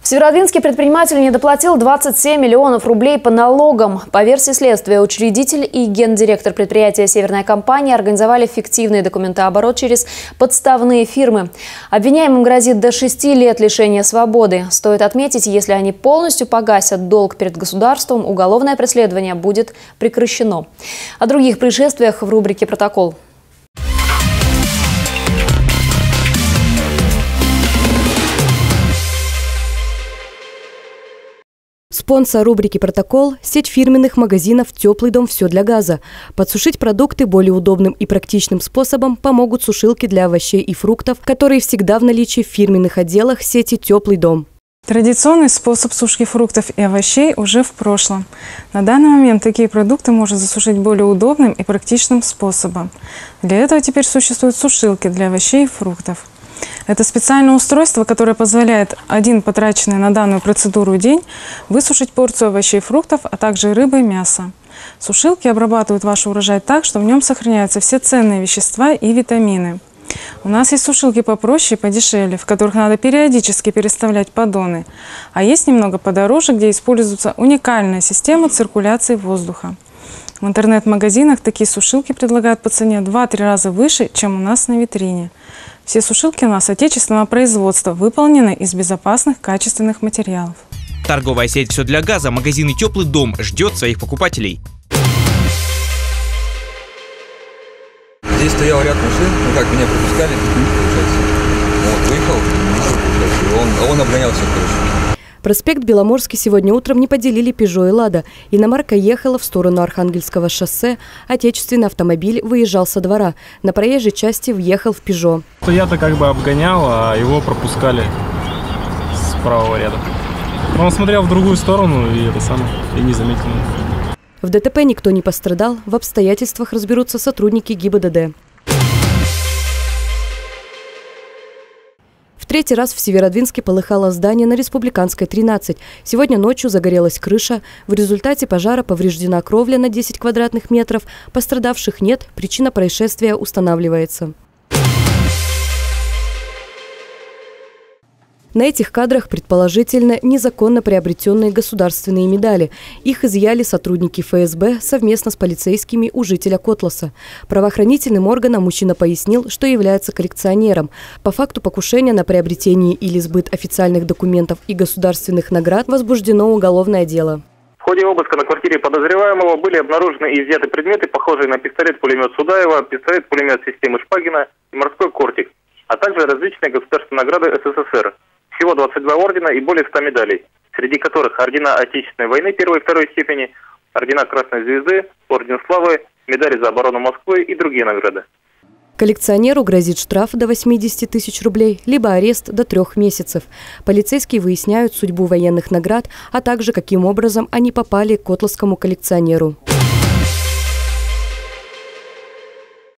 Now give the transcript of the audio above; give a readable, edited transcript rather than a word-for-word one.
В Северодвинске предприниматель не доплатил 27 миллионов рублей по налогам. По версии следствия, учредитель и гендиректор предприятия «Северная компания» организовали фиктивный документооборот через подставные фирмы. Обвиняемым грозит до 6 лет лишения свободы. Стоит отметить, если они полностью погасят долг перед государством, уголовное преследование будет прекращено. О других происшествиях в рубрике «Протокол». Спонсор рубрики «Протокол» – сеть фирменных магазинов «Теплый дом. Все для газа». Подсушить продукты более удобным и практичным способом помогут сушилки для овощей и фруктов, которые всегда в наличии в фирменных отделах сети «Теплый дом». Традиционный способ сушки фруктов и овощей уже в прошлом. На данный момент такие продукты можно засушить более удобным и практичным способом. Для этого теперь существуют сушилки для овощей и фруктов. Это специальное устройство, которое позволяет один потраченный на данную процедуру день высушить порцию овощей и фруктов, а также рыбы и мяса. Сушилки обрабатывают ваш урожай так, что в нем сохраняются все ценные вещества и витамины. У нас есть сушилки попроще и подешевле, в которых надо периодически переставлять поддоны. А есть немного подороже, где используется уникальная система циркуляции воздуха. В интернет-магазинах такие сушилки предлагают по цене 2-3 раза выше, чем у нас на витрине. Все сушилки у нас отечественного производства, выполнены из безопасных, качественных материалов. Торговая сеть «Все для газа», магазин «Теплый дом» ждет своих покупателей. Здесь стоял ряд машин, меня пропускали, выехал, он обгонялся, Проспект Беломорский сегодня утром не поделили «Пежо» и «Лада». Иномарка ехала в сторону Архангельского шоссе. Отечественный автомобиль выезжал со двора. На проезжей части въехал в «Пежо». Я-то обгонял, а его пропускали с правого ряда. Но он смотрел в другую сторону и не заметил. В ДТП никто не пострадал. В обстоятельствах разберутся сотрудники ГИБДД. В третий раз в Северодвинске полыхало здание на Республиканской, 13. Сегодня ночью загорелась крыша. В результате пожара повреждена кровля на 10 квадратных метров. Пострадавших нет. Причина происшествия устанавливается. На этих кадрах, предположительно, незаконно приобретенные государственные медали. Их изъяли сотрудники ФСБ совместно с полицейскими у жителя Котласа. Правоохранительным органам мужчина пояснил, что является коллекционером. По факту покушения на приобретение или сбыт официальных документов и государственных наград возбуждено уголовное дело. В ходе обыска на квартире подозреваемого были обнаружены и изъяты предметы, похожие на пистолет-пулемет Судаева, пистолет-пулемет системы Шпагина и морской кортик, а также различные государственные награды СССР. Всего 22 ордена и более 100 медалей, среди которых ордена Отечественной войны первой и второй степени, ордена Красной Звезды, орден Славы, медали за оборону Москвы и другие награды. Коллекционеру грозит штраф до 80 тысяч рублей, либо арест до 3 месяцев. Полицейские выясняют судьбу военных наград, а также каким образом они попали к котласскому коллекционеру.